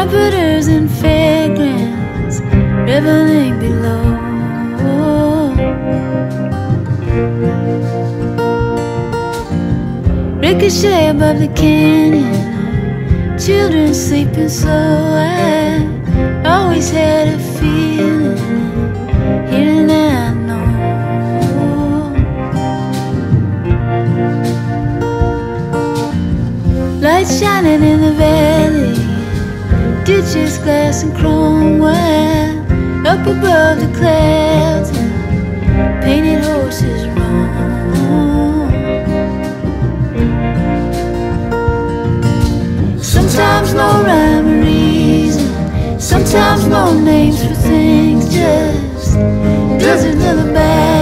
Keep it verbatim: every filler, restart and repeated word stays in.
trumpeters and fairgrounds reveling below. Ricochet above the canyon, children sleeping slow. I always had a feeling, here and now I know. Lights shining in the valley, ditches, glass and chrome, while up above the clouds painted horses roam. Sometimes no rhyme or reason, sometimes no names for things, just dozens of the back.